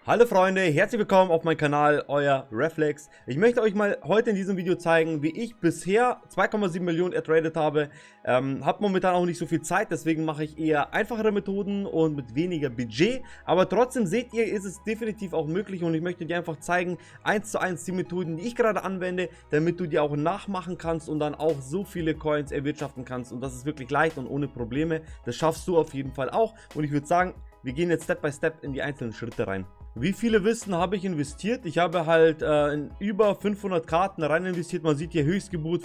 Hallo Freunde, herzlich willkommen auf meinem Kanal, euer Reflex. Ich möchte euch mal heute in diesem Video zeigen, wie ich bisher 2,7 Millionen ertradet habe. Habe momentan auch nicht so viel Zeit, deswegen mache ich eher einfachere Methoden und mit weniger Budget. Aber trotzdem seht ihr, ist es definitiv auch möglich und ich möchte dir einfach zeigen, 1:1 die Methoden, die ich gerade anwende, damit du die auch nachmachen kannst und dann auch so viele Coins erwirtschaften kannst. Und das ist wirklich leicht und ohne Probleme. Das schaffst du auf jeden Fall auch. Und ich würde sagen, wir gehen jetzt Step by Step in die einzelnen Schritte rein. Wie viele wissen, habe ich investiert. Ich habe halt in über 500 Karten rein investiert. Man sieht hier Höchstgebot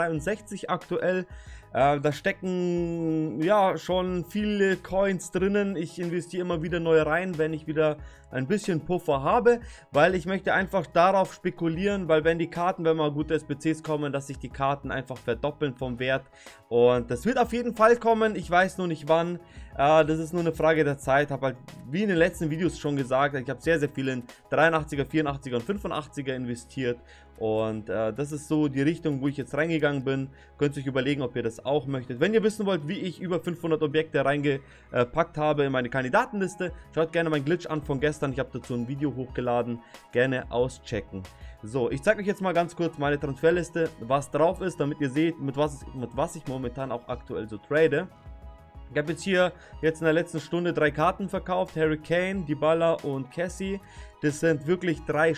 563 aktuell. Da stecken ja schon viele Coins drinnen. Ich investiere immer wieder neu rein, wenn ich wieder ein bisschen Puffer habe, weil ich möchte einfach darauf spekulieren, weil wenn die Karten, wenn mal gute SBCs kommen, dass sich die Karten einfach verdoppeln vom Wert. Und das wird auf jeden Fall kommen. Ich weiß nur nicht wann. Das ist nur eine Frage der Zeit. Habe halt wie in den letzten Videos schon gesagt, ich habe sehr viel in 83er, 84er und 85er investiert. Und das ist so die Richtung, wo ich jetzt reingegangen bin. Könnt ihr euch überlegen, ob ihr das auch möchtet. Wenn ihr wissen wollt, wie ich über 500 Objekte reingepackt habe in meine Kandidatenliste, schaut gerne mein Glitch an von gestern. Ich habe dazu ein Video hochgeladen. Gerne auschecken. So, ich zeige euch jetzt mal ganz kurz meine Transferliste, was drauf ist, damit ihr seht, mit was ich momentan auch aktuell so trade. Ich habe jetzt in der letzten Stunde 3 Karten verkauft, Harry Kane, Dybala und Cassie. Das sind wirklich 3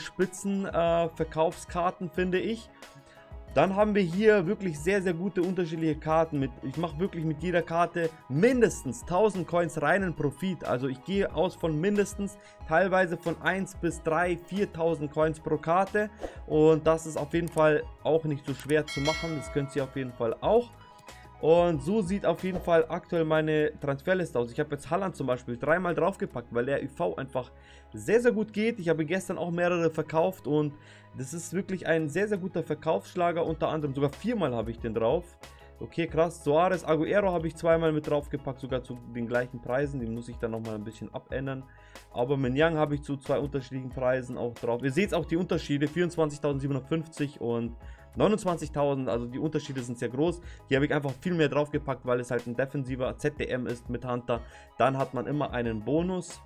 Spitzenverkaufskarten, finde ich. Dann haben wir hier wirklich sehr gute unterschiedliche Karten. Ich mache wirklich mit jeder Karte mindestens 1000 Coins reinen Profit. Also ich gehe aus von mindestens, teilweise von 1 bis 3, 4000 Coins pro Karte. Und das ist auf jeden Fall auch nicht so schwer zu machen. Das könnt ihr auf jeden Fall auch. Und so sieht auf jeden Fall aktuell meine Transferliste aus. Ich habe jetzt Haaland zum Beispiel 3-mal draufgepackt, weil der UV einfach sehr gut geht. Ich habe gestern auch mehrere verkauft und das ist wirklich ein sehr guter Verkaufsschlager. Unter anderem sogar 4-mal habe ich den drauf. Okay, krass. Suarez, Aguero habe ich 2-mal mit draufgepackt, sogar zu den gleichen Preisen. Die muss ich dann nochmal ein bisschen abändern. Aber Menyang habe ich zu 2 unterschiedlichen Preisen auch drauf. Ihr seht auch die Unterschiede, 24.750 und 29.000, also die Unterschiede sind sehr groß. Hier habe ich einfach viel mehr draufgepackt, weil es halt ein defensiver ZDM ist mit Hunter. Dann hat man immer einen Bonus.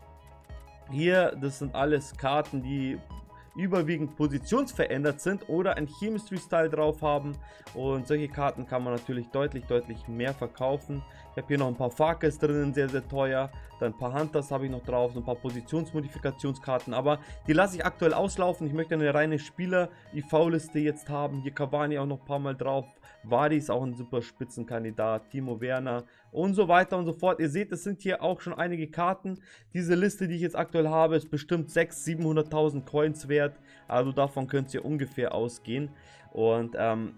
Hier, das sind alles Karten, die überwiegend positionsverändert sind oder ein Chemistry-Style drauf haben. Und solche Karten kann man natürlich deutlich mehr verkaufen. Ich habe hier noch ein paar Farkes drinnen, sehr teuer. Dann ein paar Hunters habe ich noch drauf, so ein paar Positionsmodifikationskarten. Aber die lasse ich aktuell auslaufen. Ich möchte eine reine Spieler-IV-Liste jetzt haben. Hier Cavani auch noch ein paar Mal drauf. Wadi ist auch ein super Spitzenkandidat. Timo Werner und so weiter und so fort. Ihr seht, es sind hier auch schon einige Karten. Diese Liste, die ich jetzt aktuell habe, ist bestimmt 600.000, 700.000 Coins wert. Also davon könnt ihr ungefähr ausgehen. Und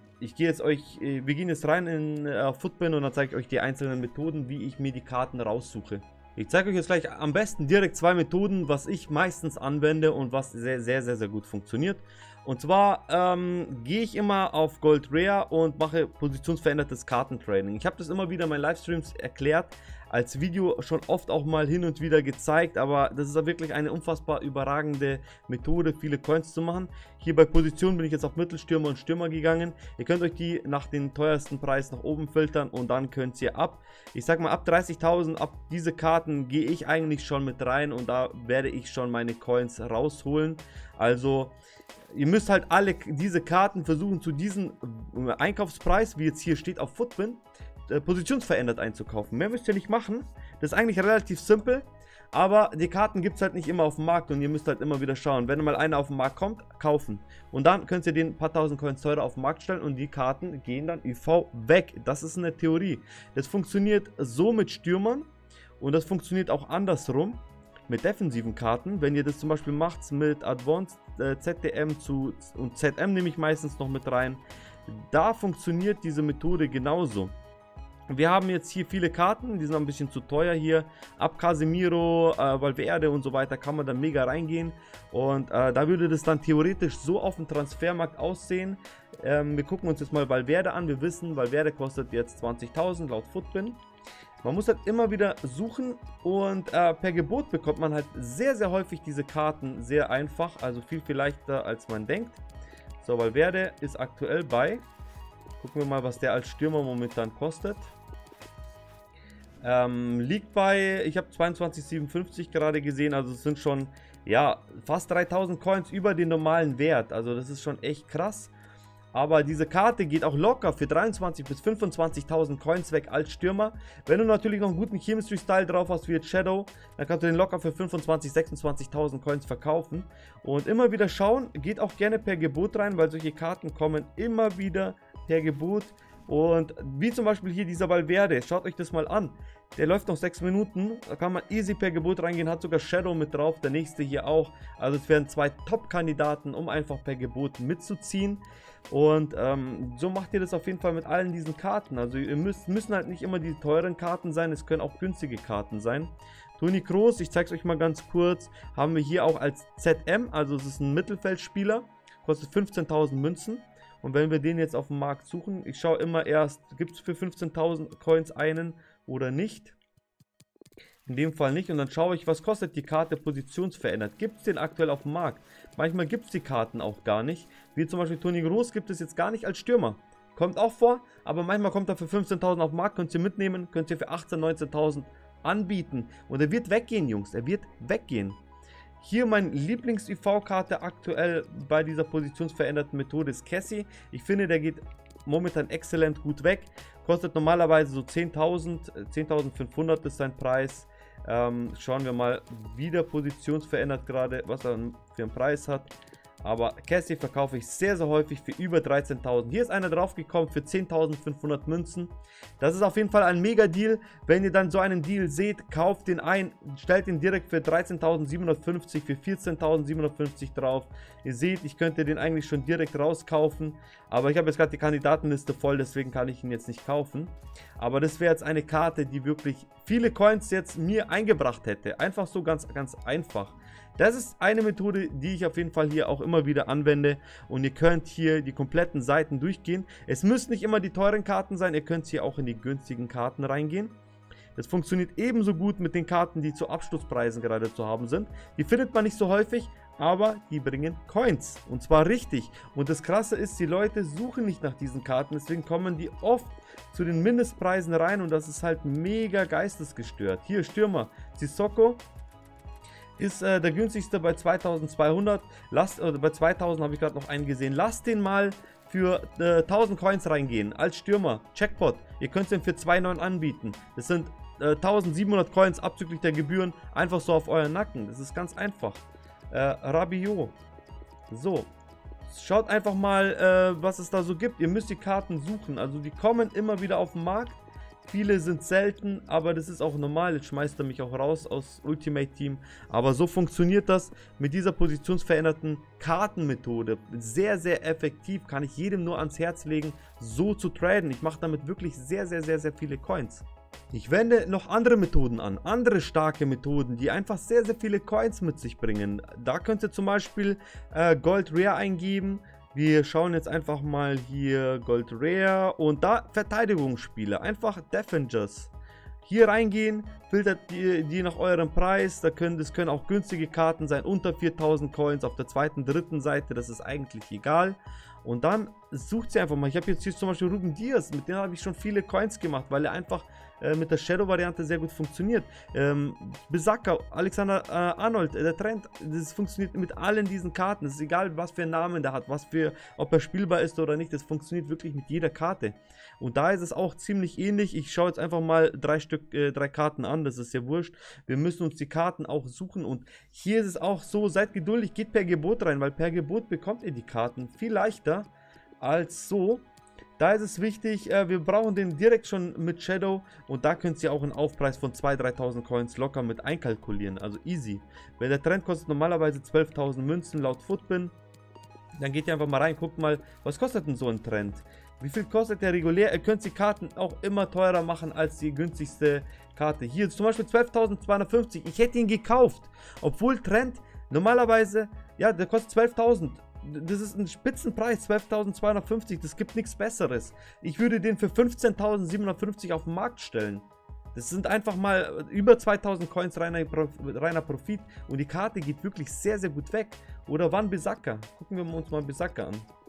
wir gehen jetzt rein in Footbin und dann zeige ich euch die einzelnen Methoden, wie ich mir die Karten raussuche. Ich zeige euch jetzt gleich am besten direkt 2 Methoden, was ich meistens anwende und was sehr gut funktioniert. Und zwar gehe ich immer auf Gold Rare und mache positionsverändertes Kartentraining. Ich habe das immer wieder in meinen Livestreams erklärt, als Video schon oft auch mal hin und wieder gezeigt, aber das ist wirklich eine unfassbar überragende Methode, viele Coins zu machen. Hier bei Position bin ich jetzt auf Mittelstürmer und Stürmer gegangen. Ihr könnt euch die nach den teuersten Preis nach oben filtern und dann könnt ihr ab 30.000, ab diese Karten gehe ich eigentlich schon mit rein und da werde ich schon meine Coins rausholen. Also ihr müsst halt alle diese Karten versuchen zu diesem Einkaufspreis, wie jetzt hier steht auf Footbin, positionsverändert einzukaufen. Mehr müsst ihr nicht machen. Das ist eigentlich relativ simpel, aber die Karten gibt es halt nicht immer auf dem Markt und ihr müsst halt immer wieder schauen. Wenn mal einer auf den Markt kommt, kaufen. Und dann könnt ihr den ein paar tausend Coins teurer auf den Markt stellen und die Karten gehen dann UV weg. Das ist eine Theorie. Das funktioniert so mit Stürmern und das funktioniert auch andersrum mit defensiven Karten. Wenn ihr das zum Beispiel macht mit Advanced ZDM und ZM nehme ich meistens noch mit rein, da funktioniert diese Methode genauso. Wir haben jetzt hier viele Karten, die sind ein bisschen zu teuer hier. Ab Casemiro, Valverde und so weiter kann man da mega reingehen. Und da würde das dann theoretisch so auf dem Transfermarkt aussehen. Wir gucken uns jetzt mal Valverde an. Wir wissen, Valverde kostet jetzt 20.000 laut Footbin. Man muss halt immer wieder suchen und per Gebot bekommt man halt sehr häufig diese Karten sehr einfach. Also viel leichter als man denkt. So, Valverde ist aktuell bei... Gucken wir mal, was der als Stürmer momentan kostet. Liegt bei, ich habe 22,57 gerade gesehen, also es sind schon ja, fast 3000 Coins über den normalen Wert. Also das ist schon echt krass. Aber diese Karte geht auch locker für 23.000 bis 25.000 Coins weg als Stürmer. Wenn du natürlich noch einen guten Chemistry-Style drauf hast wie jetzt Shadow, dann kannst du den locker für 25.000, 26.000 Coins verkaufen. Und immer wieder schauen, geht auch gerne per Gebot rein, weil solche Karten kommen immer wieder per Gebot. Und wie zum Beispiel hier dieser Valverde, schaut euch das mal an. Der läuft noch 6 Minuten, da kann man easy per Gebot reingehen, hat sogar Shadow mit drauf, der nächste hier auch. Also es wären 2 Top-Kandidaten, um einfach per Gebot mitzuziehen. Und so macht ihr das auf jeden Fall mit allen diesen Karten. Also ihr müssen halt nicht immer die teuren Karten sein, es können auch günstige Karten sein. Toni Kroos, ich zeige es euch mal ganz kurz, haben wir hier auch als ZM, also es ist ein Mittelfeldspieler, kostet 15.000 Münzen. Und wenn wir den jetzt auf dem Markt suchen, ich schaue immer erst, gibt es für 15.000 Coins einen oder nicht. In dem Fall nicht. Und dann schaue ich, was kostet die Karte positionsverändert. Gibt es den aktuell auf dem Markt? Manchmal gibt es die Karten auch gar nicht. Wie zum Beispiel Toni Kroos gibt es jetzt gar nicht als Stürmer. Kommt auch vor, aber manchmal kommt er für 15.000 auf den Markt. Könnt ihr mitnehmen, könnt ihr für 18.000, 19.000 anbieten. Und er wird weggehen, Jungs. Er wird weggehen. Hier meine Lieblings-UV-Karte aktuell bei dieser positionsveränderten Methode ist Cassie. Ich finde, der geht momentan exzellent gut weg. Kostet normalerweise so 10.000, 10.500 ist sein Preis. Schauen wir mal, wie der positionsverändert gerade, was er für einen Preis hat. Aber Cassie verkaufe ich sehr, sehr häufig für über 13.000. Hier ist einer draufgekommen für 10.500 Münzen. Das ist auf jeden Fall ein Mega-Deal. Wenn ihr dann so einen Deal seht, kauft den ein, stellt ihn direkt für 13.750, für 14.750 drauf. Ihr seht, ich könnte den eigentlich schon direkt rauskaufen. Aber ich habe jetzt gerade die Kandidatenliste voll, deswegen kann ich ihn jetzt nicht kaufen. Aber das wäre jetzt eine Karte, die wirklich viele Coins jetzt mir eingebracht hätte. Einfach so ganz, ganz einfach. Das ist eine Methode, die ich auf jeden Fall hier auch immer wieder anwende. Und ihr könnt hier die kompletten Seiten durchgehen. Es müssen nicht immer die teuren Karten sein. Ihr könnt hier auch in die günstigen Karten reingehen. Das funktioniert ebenso gut mit den Karten, die zu Abschlusspreisen gerade zu haben sind. Die findet man nicht so häufig, aber die bringen Coins. Und zwar richtig. Und das Krasse ist, die Leute suchen nicht nach diesen Karten. Deswegen kommen die oft zu den Mindestpreisen rein. Und das ist halt mega geistesgestört. Hier Stürmer, Sissoko. Ist der günstigste bei 2200. Bei 2000 habe ich gerade noch einen gesehen. Lasst den mal für 1000 Coins reingehen. Als Stürmer. Checkpot. Ihr könnt den für 2,9 anbieten. Das sind 1700 Coins abzüglich der Gebühren. Einfach so auf euren Nacken. Das ist ganz einfach. Rabiot. So. Schaut einfach mal, was es da so gibt. Ihr müsst die Karten suchen. Also die kommen immer wieder auf den Markt. Viele sind selten, aber das ist auch normal. Jetzt schmeißt er mich auch raus aus Ultimate Team. Aber so funktioniert das mit dieser positionsveränderten Kartenmethode. Sehr, sehr effektiv. Kann ich jedem nur ans Herz legen, so zu traden. Ich mache damit wirklich sehr, sehr, sehr, sehr viele Coins. Ich wende noch andere Methoden an. Andere starke Methoden, die einfach sehr, sehr viele Coins mit sich bringen. Da könnt ihr zum Beispiel Gold Rare eingeben. Wir schauen jetzt einfach mal hier Gold Rare und da Verteidigungsspieler, einfach Defenders. Hier reingehen, filtert die nach eurem Preis, das können auch günstige Karten sein, unter 4000 Coins auf der zweiten, dritten Seite, das ist eigentlich egal. Und dann sucht sie einfach mal, ich habe jetzt hier zum Beispiel Ruben Dias, mit dem habe ich schon viele Coins gemacht, weil er einfach mit der Shadow-Variante sehr gut funktioniert. Besaka, Alexander Arnold, der Trend, das funktioniert mit allen diesen Karten. Es ist egal, was für einen Namen der hat, ob er spielbar ist oder nicht. Das funktioniert wirklich mit jeder Karte. Und da ist es auch ziemlich ähnlich. Ich schaue jetzt einfach mal drei Karten an, das ist ja wurscht. Wir müssen uns die Karten auch suchen. Und hier ist es auch so, seid geduldig, geht per Gebot rein, weil per Gebot bekommt ihr die Karten viel leichter als so. Da ist es wichtig, wir brauchen den direkt schon mit Shadow und da könnt ihr auch einen Aufpreis von 2.000, 3.000 Coins locker mit einkalkulieren, also easy. Weil der Trend kostet normalerweise 12.000 Münzen laut Footbin, dann geht ihr einfach mal rein, guckt mal, was kostet denn so ein Trend? Wie viel kostet der regulär? Ihr könnt die Karten auch immer teurer machen als die günstigste Karte. Hier zum Beispiel 12.250, ich hätte ihn gekauft, obwohl Trend normalerweise, ja, der kostet 12.000. Das ist ein Spitzenpreis, 12.250, das gibt nichts Besseres. Ich würde den für 15.750 auf den Markt stellen. Das sind einfach mal über 2.000 Coins reiner Profit und die Karte geht wirklich sehr, sehr gut weg. Oder Wan-Bissaka, gucken wir uns mal Bissaka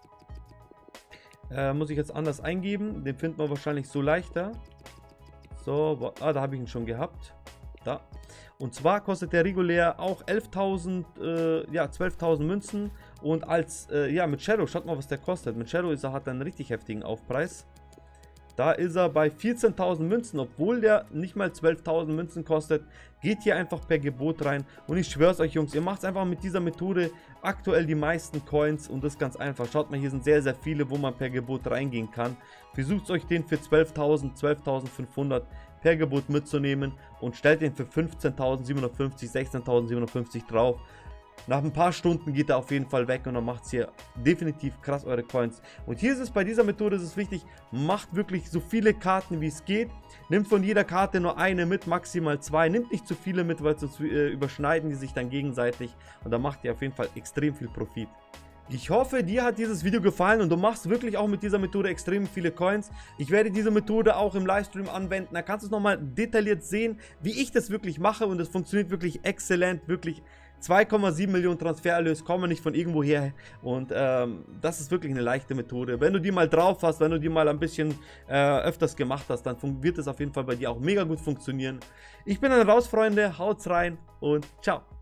an. Muss ich jetzt anders eingeben, den findet man wahrscheinlich so leichter. So, da habe ich ihn schon gehabt. Da. Und zwar kostet der regulär auch 11.000, ja 12.000 Münzen. Und als, ja mit Shadow, schaut mal was der kostet. Mit Shadow hat er einen richtig heftigen Aufpreis. Da ist er bei 14.000 Münzen, obwohl der nicht mal 12.000 Münzen kostet. Geht hier einfach per Gebot rein. Und ich schwöre es euch, Jungs, ihr macht es einfach mit dieser Methode aktuell die meisten Coins. Und das ist ganz einfach. Schaut mal, hier sind sehr, sehr viele, wo man per Gebot reingehen kann. Versucht euch den für 12.000, 12.500 per Gebot mitzunehmen. Und stellt den für 15.750, 16.750 drauf. Nach ein paar Stunden geht er auf jeden Fall weg und dann macht es hier definitiv krass eure Coins. Und hier ist es bei dieser Methode ist es wichtig, macht wirklich so viele Karten wie es geht. Nimmt von jeder Karte nur eine mit, maximal 2. Nimmt nicht zu viele mit, weil sonst überschneiden die sich dann gegenseitig. Und da macht ihr auf jeden Fall extrem viel Profit. Ich hoffe, dir hat dieses Video gefallen und du machst wirklich auch mit dieser Methode extrem viele Coins. Ich werde diese Methode auch im Livestream anwenden. Da kannst du es nochmal detailliert sehen, wie ich das wirklich mache. Und es funktioniert wirklich exzellent, wirklich 2,7 Millionen Transfererlös kommen nicht von irgendwo her und das ist wirklich eine leichte Methode. Wenn du die mal drauf hast, wenn du die mal ein bisschen öfters gemacht hast, dann wird es auf jeden Fall bei dir auch mega gut funktionieren. Ich bin dann raus, Freunde, haut's rein und ciao.